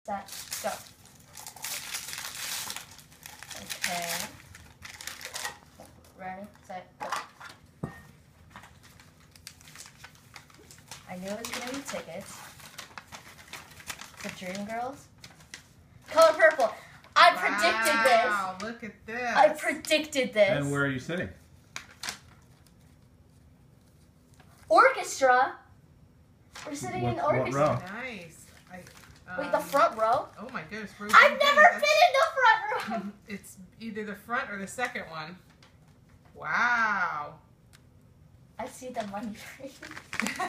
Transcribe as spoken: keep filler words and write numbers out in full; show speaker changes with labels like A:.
A: set, go. Okay. Ready, set, go. I knew it was going to be tickets. The Dream Girls. Color purple. I
B: wow,
A: predicted this.
B: Wow, look at this.
A: I predicted this.
C: And where are you sitting?
A: Orchestra. We're sitting
C: What-
A: in the
C: what
A: orchestra.
C: row?
B: Nice. I, um,
A: Wait, the front row?
B: Oh my goodness. Row
A: I've
B: B,
A: never
B: that's-
A: been in the front row.
B: It's either the front or the second one. Wow.
A: I see the money.